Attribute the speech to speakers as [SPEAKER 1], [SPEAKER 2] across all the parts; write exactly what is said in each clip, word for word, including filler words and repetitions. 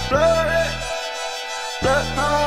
[SPEAKER 1] Blood, blood,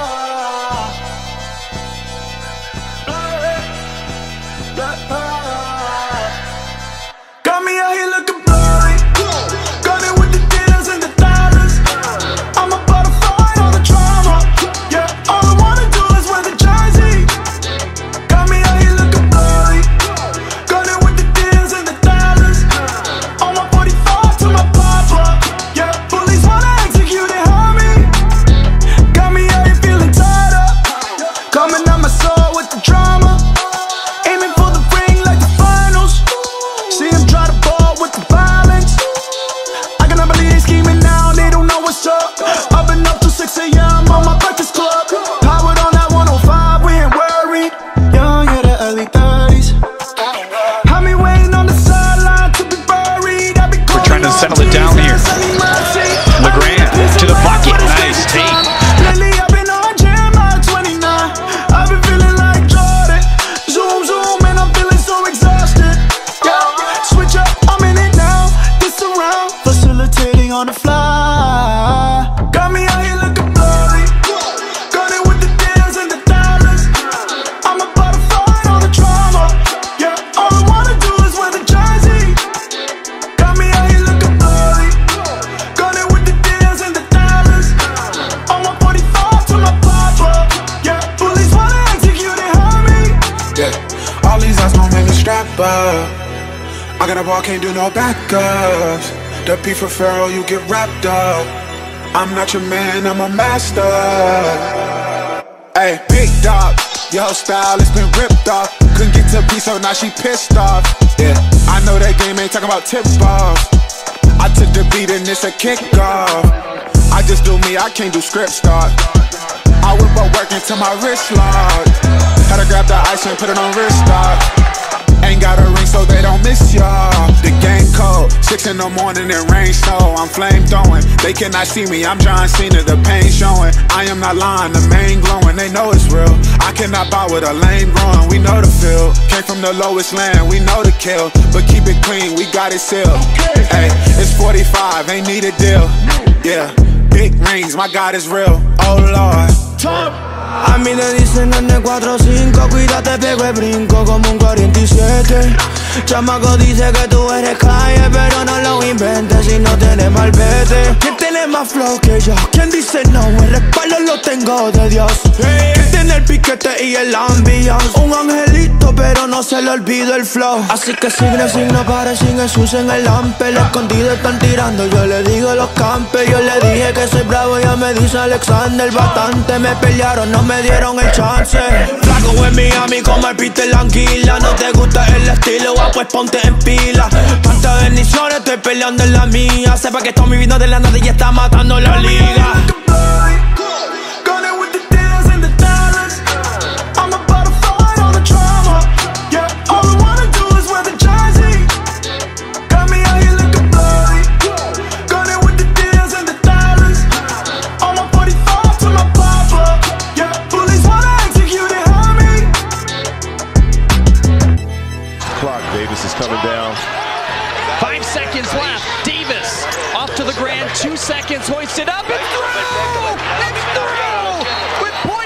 [SPEAKER 1] blood, blood. Got me out here looking bloody, got it with the deals and the dollars. I'm about to fight all the drama. Yeah, all I wanna do is wear the jersey. Got me out here looking bloody, got it with the deals and the dollars. On my forty-five to my papa. Yeah, police wanna execute it, homie. Got me out here feeling tied up, coming out my soul with the drama. Aiming for the ring like the finals. See him try to ball with the violence. I cannot believe they scheming now, they don't know what's up. I've been up till six A M on my breakfast club. Powered on that one oh five, we ain't worried. Young, yeah, the early thirties. Had me waiting on the sideline to be buried. I be
[SPEAKER 2] We're trying to settle it down here. LeGrand to the bucket, nice take.
[SPEAKER 1] Lately I've been on Jeremiah twenty-nine. I've been feeling like Jordan. Zoom, zoom, and I'm feeling so exhausted. Yeah, switch up, I'm in it now. This around, facilitating on the fly. Got me out here looking bloody, got it with the deals and the dollars. I'm about to fight all the drama. Yeah, all I wanna do is wear the jersey. Got me out here looking bloody, got it with the deals and the dollars. On my forty-five to my papa. Yeah, police wanna execute it, homie.
[SPEAKER 3] Yeah, all these eyes gon' make me strap up. I got a ball, can't do no backups. The P for Pharaoh, you get wrapped up. I'm not your man, I'm a master. Hey, big dog, your style, it's been ripped off. Couldn't get to P, so now she pissed off. Yeah, I know that game ain't talking about tip-offs. I took the beat and it's a kickoff. I just do me, I can't do script start. I whip up work until my wrist locked. Had to grab the ice and put it on wrist lock. Ain't got a ring so they don't miss y'all. The game cold, six in the morning and rain snow. I'm flame throwing, they cannot see me, I'm John Cena, the pain showing. I am not lying, the main glowing, they know it's real. I cannot buy with a lane growing, we know the feel. Came from the lowest land, we know the kill. But keep it clean, we got it sealed. Hey, it's forty-five, ain't need a deal. Yeah, big rings, my God is real. Oh Lord.
[SPEAKER 4] A mí le dicen nene cuatro cinco, cuídate, pego el brinco como un cuarenta y siete. Chamaco dice que tú eres calle, pero no lo inventes si no tienes malvete. ¿Quién tiene más flow que yo? ¿Quién dice no? El respaldo lo tengo de Dios. ¿Quién tiene el piquete y el ambiance? Un angelito, pero no se le olvida el flow. Así que signo, signo, para sin Jesús en el ampe. El escondido están tirando, yo le digo los campes. Yo le dije que soy bravo, ya me dice Alexander. Bastante me pelearon, no me dieron el chance. Flaco en Miami como el Peter Languila. No te gusta el estilo, ah, pues ponte en pila. Tantas bendiciones, estoy peleando en la mía. Sepa que estoy viviendo de la nada y está matando la liga.
[SPEAKER 5] Davis is coming down.
[SPEAKER 2] Five seconds left. Davis off to LeGrand. Two seconds. Hoisted up. It's through. It's through. With